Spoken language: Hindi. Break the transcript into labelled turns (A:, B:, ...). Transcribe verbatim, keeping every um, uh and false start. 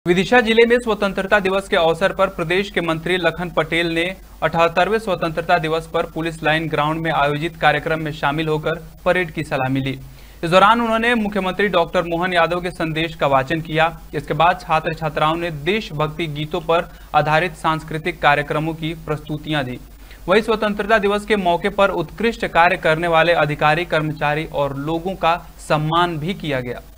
A: विदिशा जिले में स्वतंत्रता दिवस के अवसर पर प्रदेश के मंत्री लखन पटेल ने अठहत्तरवें स्वतंत्रता दिवस पर पुलिस लाइन ग्राउंड में आयोजित कार्यक्रम में शामिल होकर परेड की सलामी ली। इस दौरान उन्होंने मुख्यमंत्री डॉक्टर मोहन यादव के संदेश का वाचन किया। इसके बाद छात्र छात्राओं ने देशभक्ति गीतों पर आधारित सांस्कृतिक कार्यक्रमों की प्रस्तुतियां दी। वहीं स्वतंत्रता दिवस के मौके पर उत्कृष्ट कार्य करने वाले अधिकारी, कर्मचारी और लोगों का सम्मान भी किया गया।